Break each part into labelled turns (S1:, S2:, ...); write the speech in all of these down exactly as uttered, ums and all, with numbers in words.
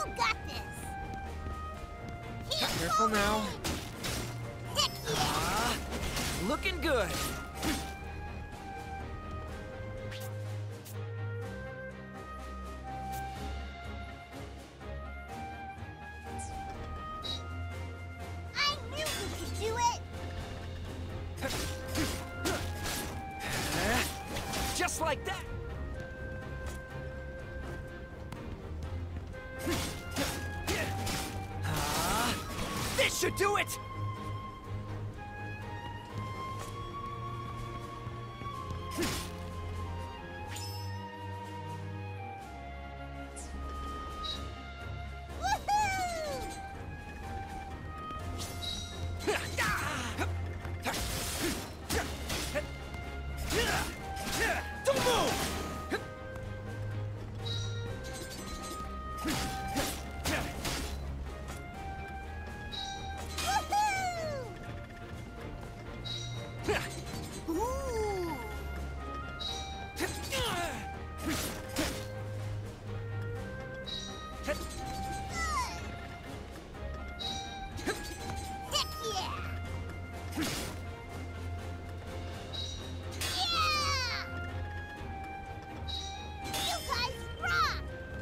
S1: got this! Keep
S2: Careful
S1: moving.
S2: now.
S1: Heck yeah!
S2: Ah, looking good.
S1: I knew we could do it!
S2: Just like that. Ah, this should do it.
S1: Woohoo!
S2: Don't move!
S1: Woohoo! Ooh! Heck yeah! Yeah! You guys rock!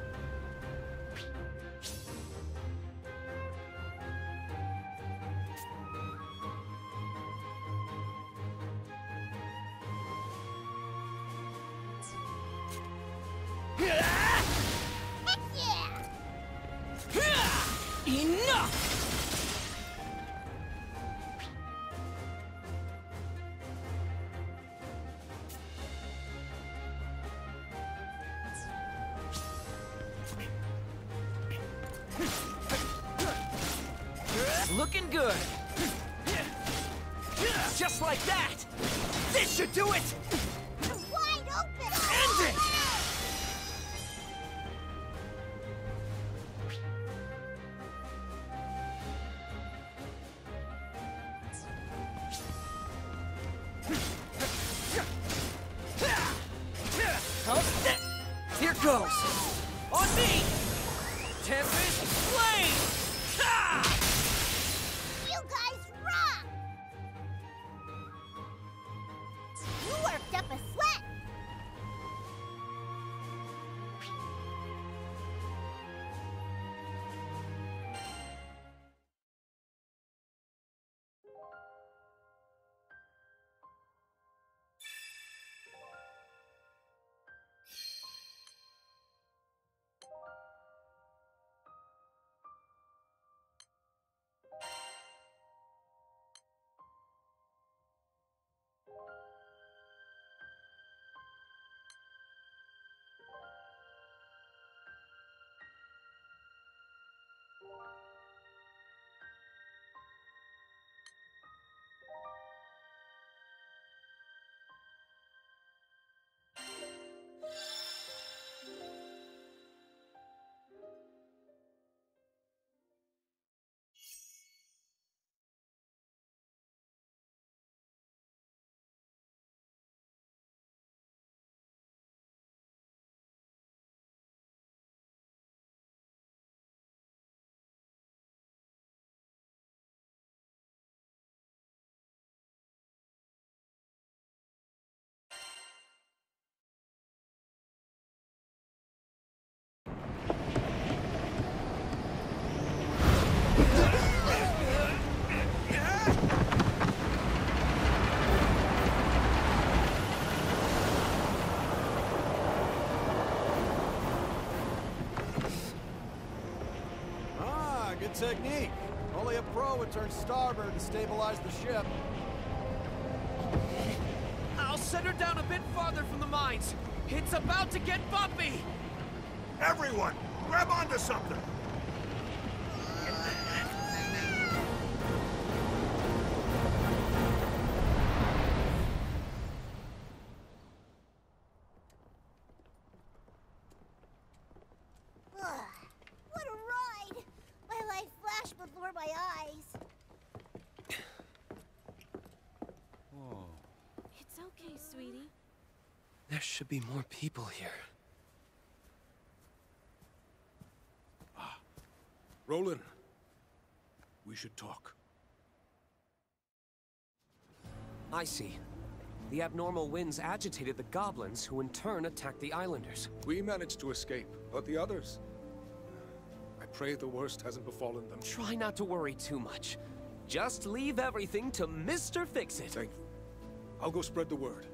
S1: Heck yeah!
S2: Enough! Looking good. Just like that. This should do it.
S1: You're wide open!
S2: End it! Here goes. On me. Tempest Flame. Ha!
S1: You guys rock! You worked up a sweat!
S3: Good technique. Only a pro would turn starboard and stabilize the ship.
S2: I'll set her down a bit farther from the mines. It's about to get bumpy.
S4: Everyone, grab onto something!
S1: Ugh, what a ride! My life flashed before my eyes.
S3: Whoa.
S5: It's okay, sweetie.
S2: There should be more people here.
S6: Roland, we should talk.
S2: I see. The abnormal winds agitated the goblins, who in turn attacked the islanders.
S6: We managed to escape, but the others... I pray the worst hasn't befallen them.
S2: Try not to worry too much. Just leave everything to Mister Fix-It.
S6: Thank you. I'll go spread the word.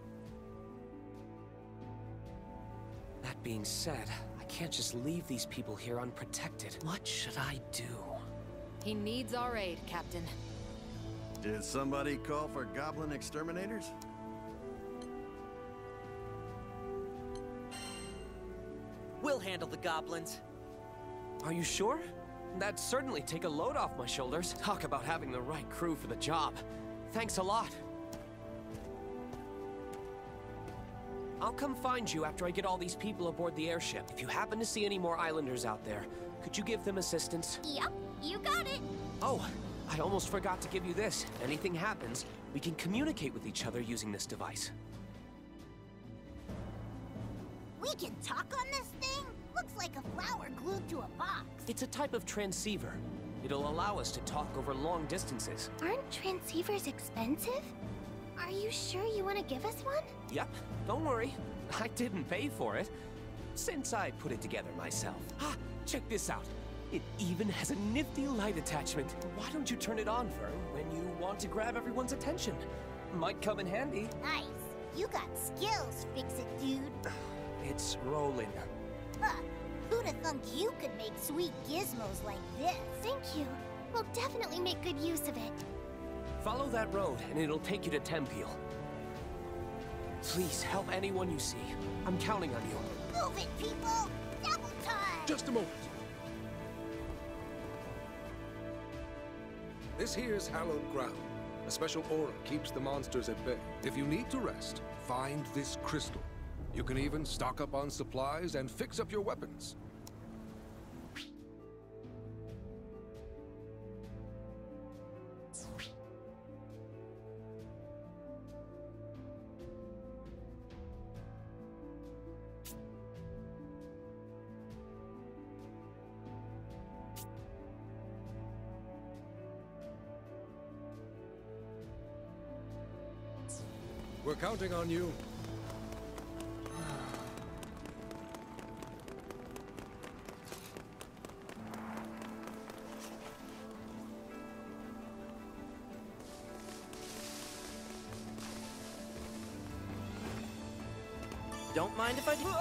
S2: That being said, I can't just leave these people here unprotected. What should I do?
S7: He needs our aid, Captain.
S3: Did somebody call for goblin exterminators?
S8: We'll handle the goblins.
S2: Are you sure? That'd certainly take a load off my shoulders. Talk about having the right crew for the job. Thanks a lot. I'll come find you after I get all these people aboard the airship. If you happen to see any more islanders out there, could you give them assistance?
S1: Yep, you got it.
S2: Oh, I almost forgot to give you this. If anything happens, we can communicate with each other using this device.
S1: We can talk on this thing? Looks like a flower glued to a box.
S2: It's a type of transceiver. It'll allow us to talk over long distances.
S1: Aren't transceivers expensive? Are you sure you want to give us one?
S2: Yep, don't worry. I didn't pay for it. Since I put it together myself. Ah, check this out. It even has a nifty light attachment. Why don't you turn it on, Vern, when you want to grab everyone's attention? Might come in handy.
S1: Nice. You got skills, Fix-It dude.
S2: It's Roland.
S1: Huh. Who'd have thunk you could make sweet gizmos like this? Thank you. We'll definitely make good use of it.
S2: Follow that road, and it'll take you to Tempeal. Please help anyone you see. I'm counting on you.
S1: Move it, people! Double time!
S6: Just a moment. This here's hallowed ground. A special aura keeps the monsters at bay. If you need to rest, find this crystal. You can even stock up on supplies and fix up your weapons. We're counting on you.
S8: Don't mind if I do.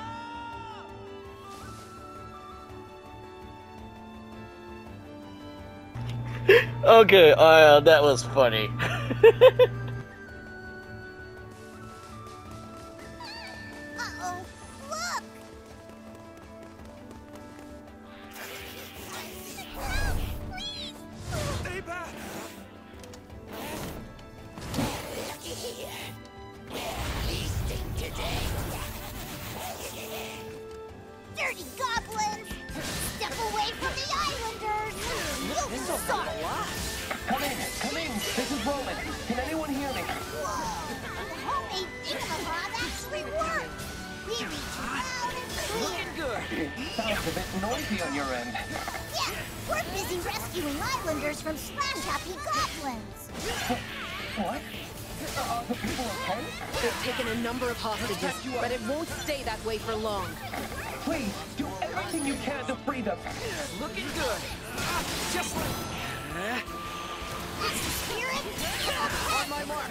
S9: Okay, uh, that was funny.
S1: Uh-oh, look! Help, please!
S4: Stay back!
S1: Dirty goblins! Step away from the islanders! You suck!
S2: Come in, come in. This is Roland. Can anyone hear me?
S1: Whoa! The homemade thingamabob actually worked! We reach loud and clear!
S2: Looking good. Sounds a bit noisy on your end.
S1: Yeah, we're busy rescuing islanders from splash-happy goblins!
S2: What? Are the people okay?
S7: They've taken a number of hostages, but it won't stay that way for long.
S2: Please, do everything you can to free them. Looking good. Ah, just like...
S1: That's the spirit!
S2: On my mark.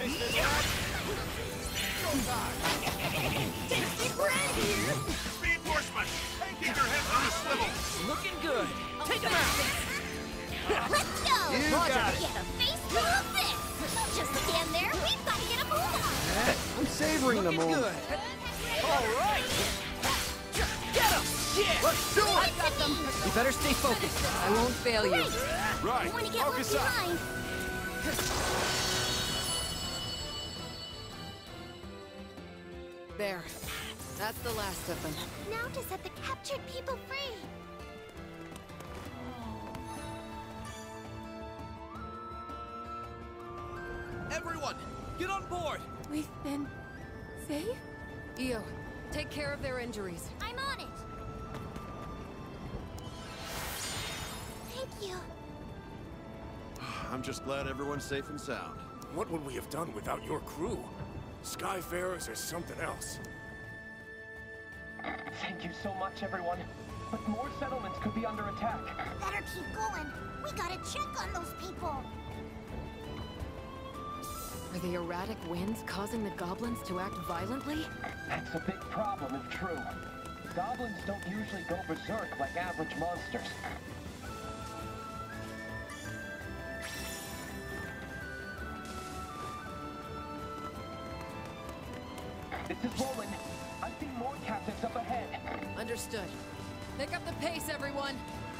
S1: Tasty bread here!
S4: Reinforcements! Keep your heads on a swivel!
S2: Looking good. Take them out.
S1: Let's go!
S3: You
S1: Roger,
S3: got it.
S1: get a face to a fist! Don't just stand there, we've got to get a move on!
S3: I'm savoring the
S2: Looking
S3: moment.
S2: good. All right. Get them. Yeah.
S3: Let's do
S7: I
S3: it!
S7: got them.
S8: You better stay focused.
S7: I won't fail you.
S3: Right,
S1: I want to get
S3: focus
S1: left
S3: up.
S1: behind!
S7: There. That's the last of them.
S1: Now to set the captured people free!
S2: Everyone, get on board.
S5: We've been safe?
S7: Io, take care of their injuries.
S1: I'm on it! you.
S3: I'm just glad everyone's safe and sound.
S4: What would we have done without your crew? Skyfarers are something else.
S2: Thank you so much, everyone. But more settlements could be under attack.
S1: Better keep going. We gotta check on those people.
S5: Are the erratic winds causing the goblins to act violently?
S2: That's a big problem if true. Goblins don't usually go berserk like average monsters. This is Roland. I see more captives up ahead.
S7: Understood. Pick up the pace, everyone.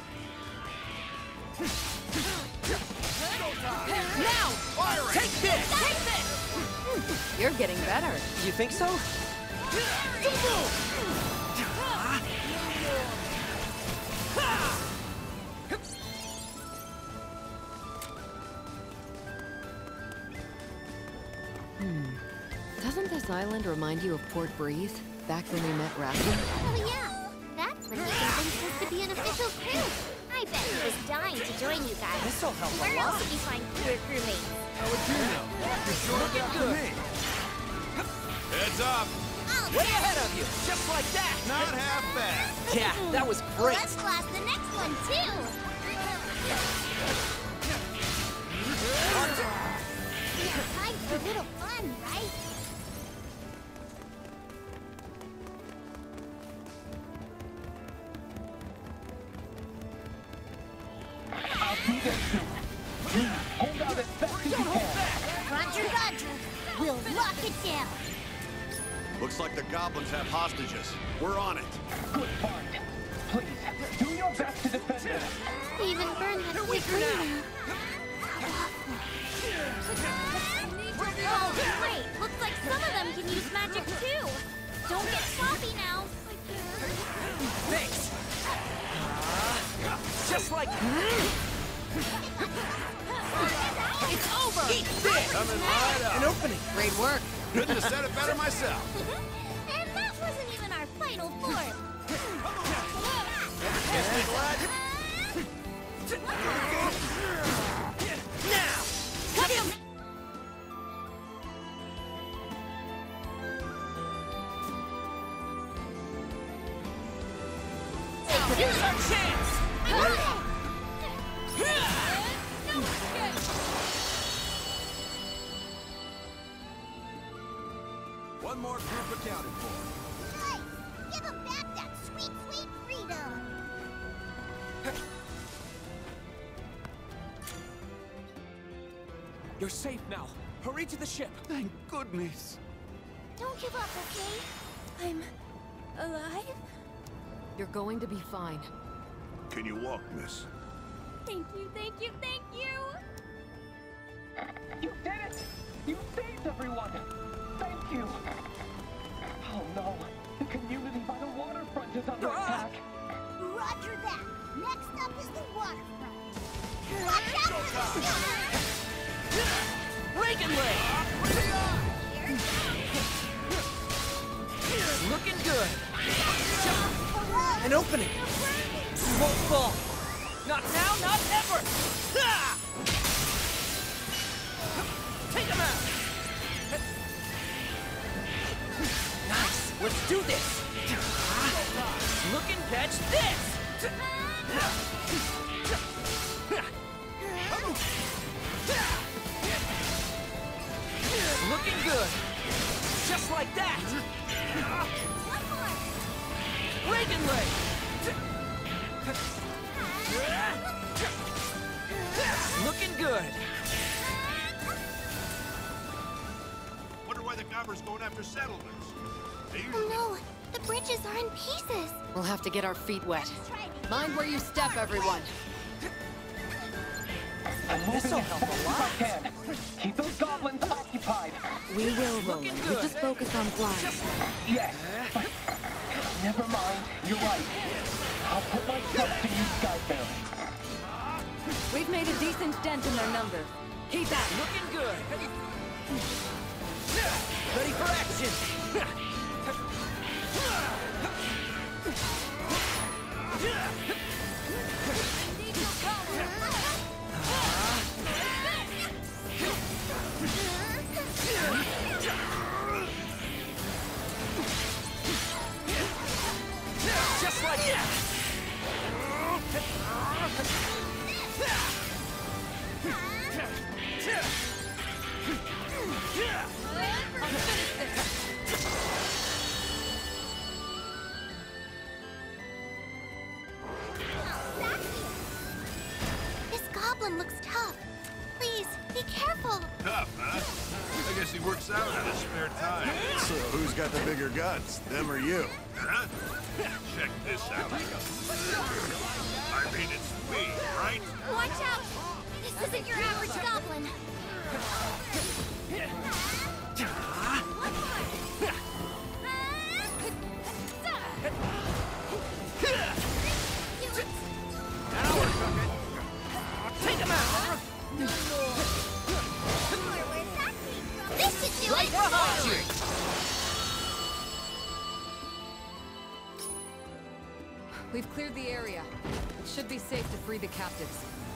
S7: Now!
S8: Firing!
S7: Take this! Take this! You're getting better.
S8: You think so?
S5: Hmm. Doesn't this island remind you of Port Breeze? Back when we met Rafi?
S1: Oh yeah, that's when he convinced us to be an official crew. I bet he was dying to join you guys.
S8: This'll help a
S1: Where
S8: lot.
S1: else would we find cooler crewmates?
S3: How would you know? You're sure
S8: Looking
S3: about
S8: good.
S3: me. Heads up.
S1: Oh,
S8: Way ahead of you, just like that.
S3: Not half bad.
S8: Yeah, that was great.
S1: Let's blast the next one too. We have time for a little fun, right?
S2: I'll be there soon. Hold out as best as you can.
S1: Roger, Roger. We'll lock it down.
S3: Looks like the goblins have hostages. We're on it.
S2: Good find. Please, do your best to defend us.
S1: They even burned that quick leader. Oh, wait. Looks like some of them can use magic too. Don't get sloppy now.
S8: Thanks. Uh, just like...
S7: It's over!
S8: Eat this!
S3: Coming right up.
S8: An opening.
S7: Great work.
S3: Couldn't have said it better myself.
S1: And that wasn't even our final form.
S8: Now!
S1: Cut him!
S8: Here's our chance!
S3: One more group accounted for.
S1: Nice! Give him back that sweet, sweet freedom!
S2: You're safe now. Hurry to the ship.
S3: Thank goodness.
S1: Don't give up, okay? I'm alive?
S5: You're going to be fine.
S4: Can you walk, miss?
S1: Thank you, thank you, thank you!
S2: You did it! You saved everyone! Thank you! Oh no! The community by the waterfront is under attack!
S1: Roger that! Next up is the waterfront. Watch out for the shore!
S8: Reagan leg! Looking good. An opening. Won't fall. Not now, not ever. Ah! Take him out. Nice. Let's do this. Look and catch this. Looking good. Just like that. Reagan leg. Looking good.
S4: Wonder why the gobbers going after settlements. They
S1: Oh
S4: usually...
S1: no! The bridges are in pieces!
S5: We'll have to get our feet wet.
S1: Try to
S5: Mind where you step, everyone.
S2: I'm moving
S8: This'll
S2: as
S8: help
S2: fast
S8: a
S2: as
S8: lot.
S2: I can. Keep those goblins occupied.
S5: We will, Roland.
S8: Looking
S5: We
S8: good.
S5: just focus on flying.
S2: Yes, but never mind. You're right. I'll put myself to use Skyfarer.
S5: We've made a decent dent in their numbers. Keep at it.
S8: Looking good. Ready for action.
S1: Roland looks tough. Please, be careful.
S10: Tough, huh? I guess he works out in his spare time.
S3: So who's got the bigger guts, them or you?
S10: Huh? Check this out. I mean, it's me, right?
S1: Watch out! This isn't your average goblin.
S8: Now we're cooking. Take him out!
S1: This should do
S8: Right
S1: it!
S8: behind you!
S7: We've cleared the area. It should be safe to free the captives.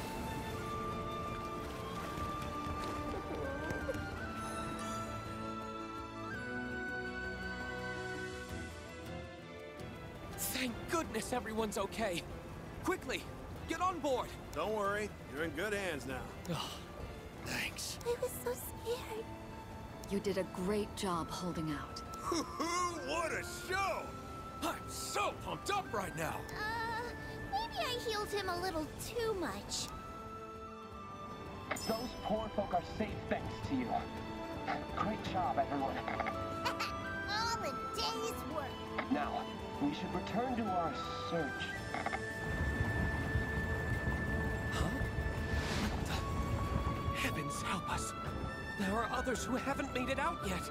S2: Thank goodness everyone's okay. Quickly, get on board.
S3: Don't worry, you're in good hands now.
S2: Oh, thanks.
S1: I was so scared.
S7: You did a great job holding out.
S10: What a show!
S2: I'm so pumped up right now.
S1: Uh, maybe I healed him a little too much.
S11: Those poor folk are safe thanks to you. Great job, everyone.
S1: All a day's work.
S11: Now, we should return to our search.
S2: Heavens help us. There are others who haven't made it out yet.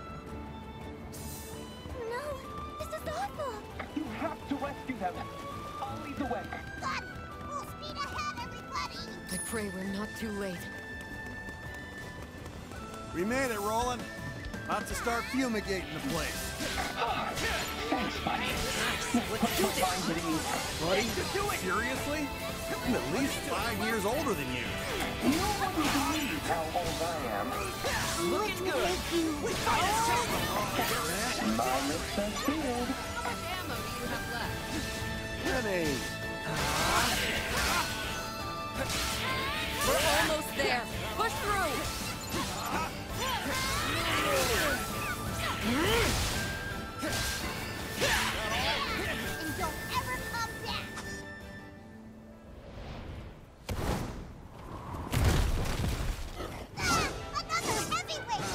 S1: No, this is awful.
S11: You have to rescue them. I'll lead the way.
S1: Got it. Full speed ahead, everybody.
S7: I pray we're not too late.
S3: We made it, Roland. About to start fumigating the place.
S11: Thanks, buddy. Let's do this.
S3: Buddy, seriously? I'm at least five years older than you.
S11: You wouldn't believe how old I am.
S2: Looking good. We got it.
S11: My lips are sealed.
S7: How much ammo do you have left?
S3: Grenade.
S7: We're almost there. Push through.
S1: And don't ever come back. Ah, another heavyweight.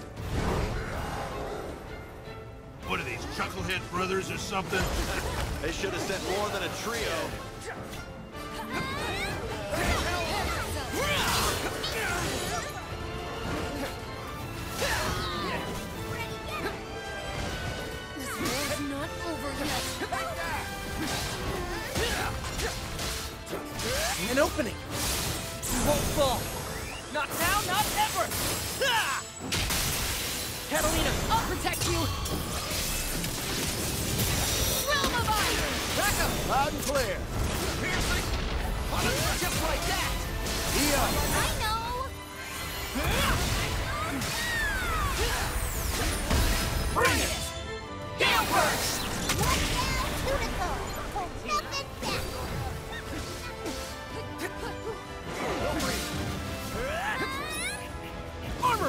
S10: What are these, Chucklehead Brothers or something?
S3: They should have sent more than a trio.
S1: This war's not over yet.
S8: An opening. You won't fall. Not now, not ever. Ah! Catalina,
S7: I'll protect you.
S8: realm of iron. Back up.
S3: Loud and clear.
S8: Piercing. Just like that.
S3: Eon.
S1: I know.
S8: Bring it. Gale burst.
S1: One down, two to go. Hold nothing back.
S8: Armor.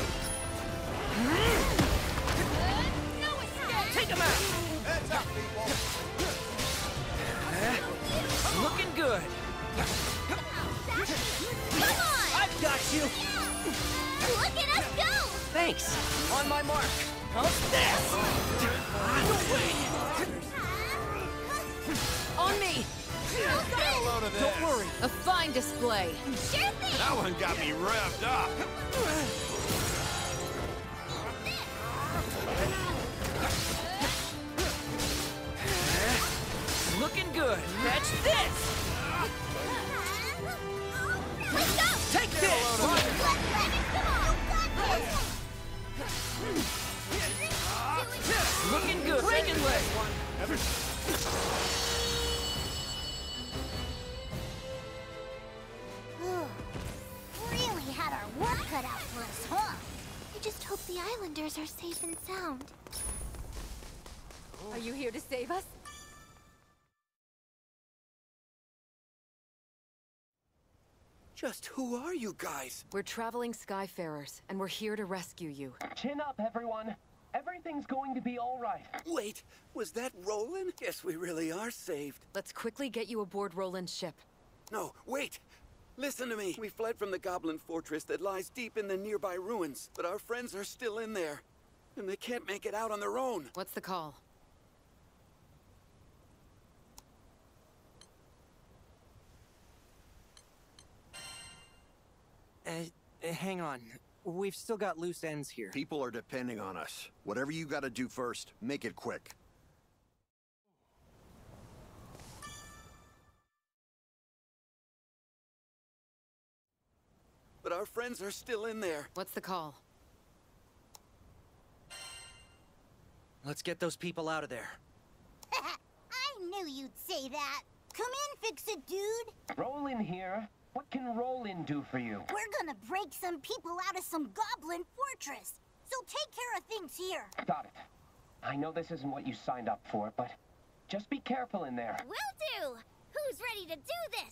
S1: No escape.
S8: Take him out.
S3: Heads up, people.
S8: Looking good.
S1: Come on.
S8: I've got you.
S1: Look at us go.
S8: Thanks. On my mark. How's this? No way.
S7: On me.
S3: Get a load of this.
S8: Don't worry.
S7: A fine display.
S1: Sure thing.
S3: That one got me revved up.
S8: Looking good. Catch this.
S1: Let's go.
S8: Take this.
S1: Let's run it. Come on.
S8: Looking good. Breaking leg.
S1: Really had our work cut out for us, huh? I just hope the islanders are safe and sound.
S7: Are you here to save us?
S2: Just who are you guys?
S7: We're traveling Skyfarers, and we're here to rescue you.
S11: Chin up, everyone. Everything's going to be all right.
S12: Wait, was that Roland? Guess we really are saved.
S7: Let's quickly get you aboard Roland's ship.
S12: No, wait! Listen to me. We fled from the Goblin Fortress that lies deep in the nearby ruins, but our friends are still in there, and they can't make it out on their own.
S7: What's the call?
S8: Uh, uh, hang on. We've still got loose ends here.
S3: People are depending on us. Whatever you gotta do first, make it quick.
S12: But our friends are still in there.
S7: What's the call?
S8: Let's get those people out of there.
S1: I knew you'd say that. Come in, Fix-It Dude.
S11: Roland here. What can Roland do for you?
S1: We're gonna break some people out of some Goblin Fortress. So take care of things here.
S11: Got it. I know this isn't what you signed up for, but just be careful in there.
S1: Will do. Who's ready to do this?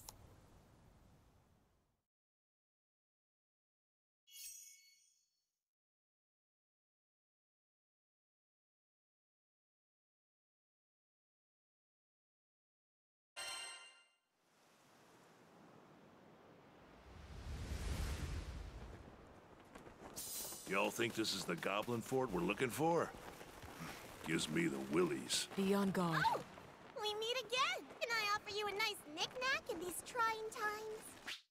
S10: Y'all think this is the Goblin Fort we're looking for? Gives me the willies.
S7: Be on guard.
S1: Oh, we meet again. Can I offer you a nice knick-knack in these trying times?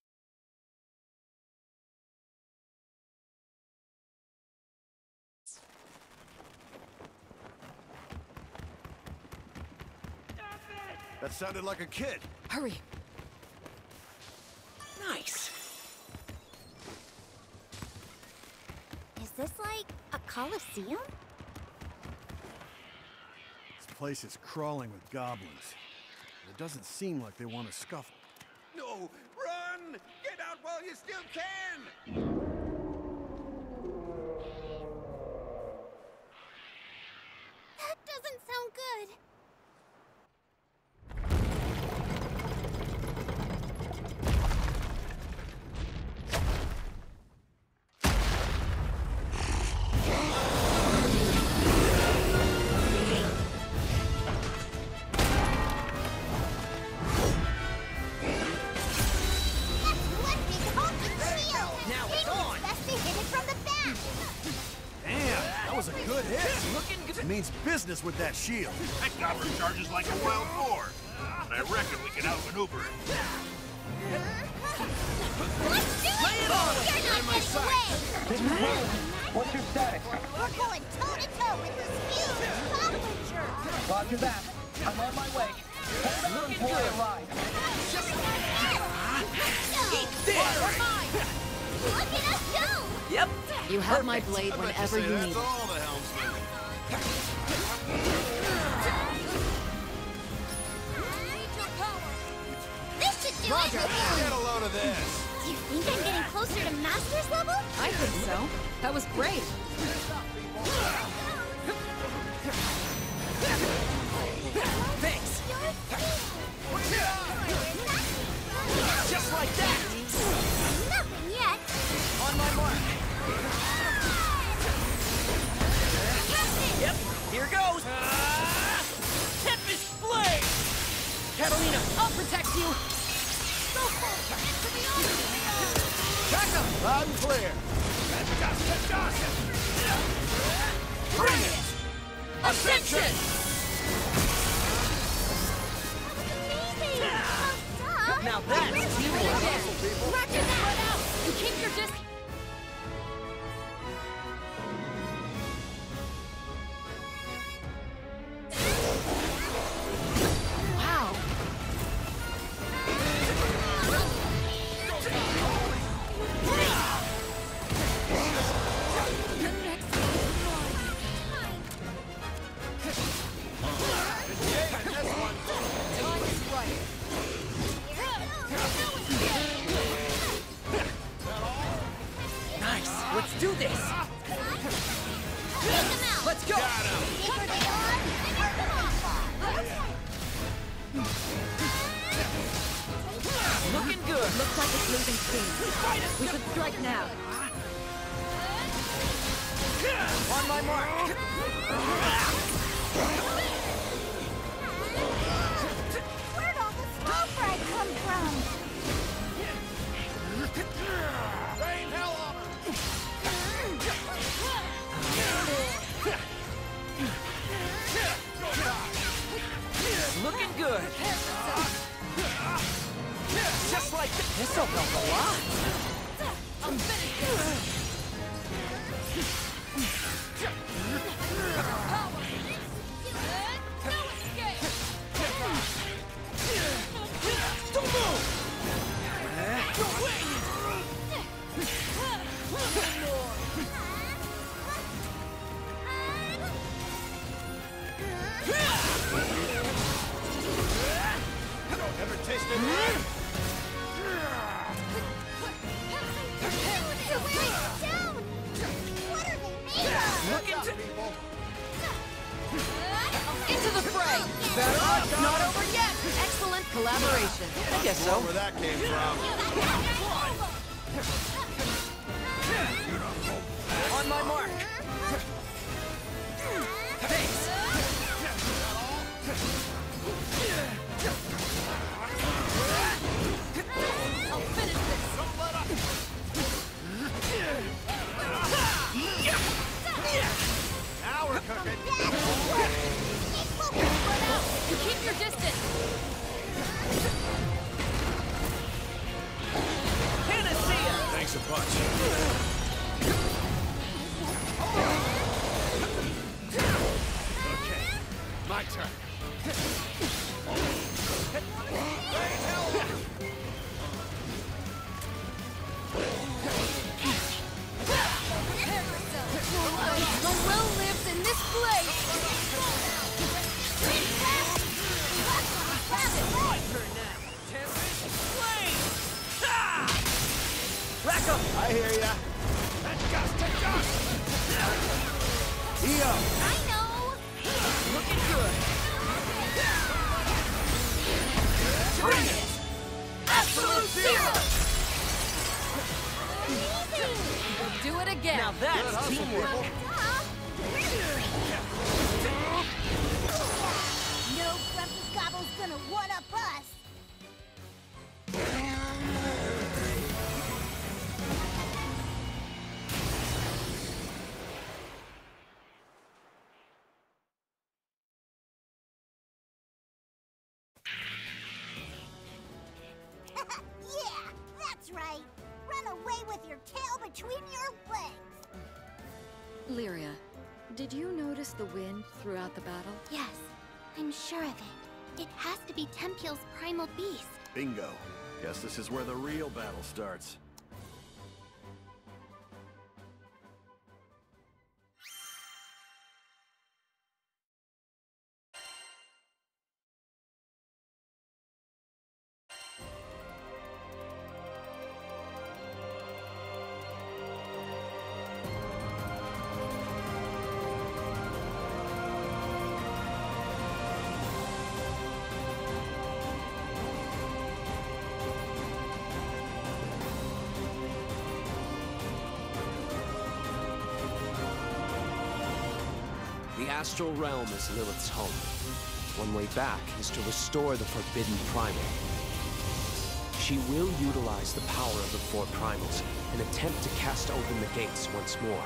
S3: That sounded like a kid.
S7: Hurry.
S8: Nice.
S1: Is this like a coliseum?
S3: This place is crawling with goblins. It doesn't seem like they want to scuffle.
S12: No! Run! Get out while you still can!
S1: That doesn't sound good.
S3: Business with that shield.
S10: That goblin charges like a wild boar. I reckon we can outmaneuver it.
S1: Let's do it! Lay it on! You're not getting away!
S11: This is Roland. What's your status?
S1: We're going toe-to-toe with this huge goblin jerk!
S11: Roger that. I'm on my way. Hold on until I arrive.
S1: Just Eat this! We're mine! Look at us go!
S8: Yep.
S5: You have my blade whenever you need it.
S3: all the helmsmen.
S1: This should do
S3: Roger,
S1: it!
S3: get a load of this.
S1: Do you think I'm getting closer to Master's level?
S7: I think so. That was great.
S8: Thanks. Just like that.
S1: Nothing yet.
S8: On my mark. Yep. Here goes. Uh, Tempest Blade. Catalina, I'll protect you.
S1: Go for it. Into the ocean.
S8: Back up.
S3: Loud and clear.
S8: Bring it. Ascension.
S1: Amazing. Oh, duh.
S8: Now that's teamwork.
S1: Roger that.
S7: You keep your distance. Wow. Nice. Let's do this. Let's go. Looking good.
S5: Looks like it's losing steam. We should strike now.
S8: On my mark.
S1: Where'd all the snow fry come from?
S7: Better not over yet! Excellent collaboration.
S2: I guess so.
S3: Where that came from.
S8: On my mark. Thanks.
S7: I'll finish this.
S3: Now we're cooking.
S7: Keep your distance.
S8: Panacea!
S4: Thanks a bunch.
S3: Okay, my turn.
S7: The will lives in this place!
S8: My turn now. Tempest flame! Ha! Rack up!
S3: I hear ya.
S10: That's just to dust!
S3: E O.
S1: I know!
S8: Looking good.
S7: Bring it! Absolute zero! We'll do it again.
S8: Now that's teamwork.
S1: No grumpy gobble's gonna one-up us! Yeah, that's right! Run away with your tail between your legs!
S5: Lyria, did you notice the wind throughout the battle?
S1: Yes, I'm sure of it. It has to be Tempeal's primal beast.
S3: Bingo. Guess this is where the real battle starts.
S2: The Astral Realm is Lilith's home. One way back is to restore the Forbidden Primal. She will utilize the power of the four primals and attempt to cast open the gates once more.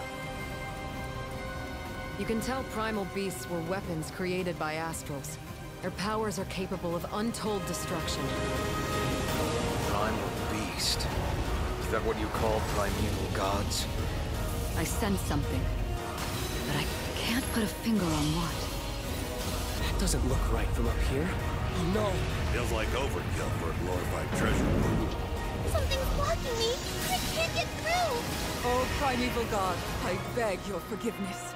S7: You can tell primal beasts were weapons created by Astrals. Their powers are capable of untold destruction.
S6: Primal beast. Is that what you call primeval gods?
S5: I sense something, but I can't put a finger on what.
S2: That doesn't look right from up here.
S10: No. Feels like overkill for a glorified treasure.
S1: Something's blocking me! I can't get through!
S7: Oh, primeval god, I beg your forgiveness.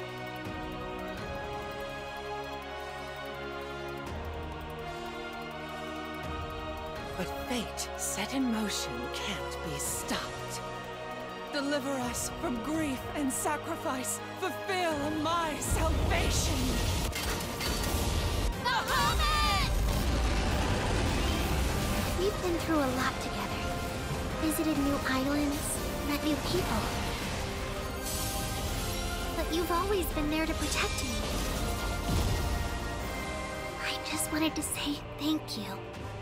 S13: But fate set in motion can't be stopped. Deliver us from grief and sacrifice. Fulfill my salvation.
S1: Bahamut! We've been through a lot together. Visited new islands, met new people. But you've always been there to protect me. I just wanted to say thank you.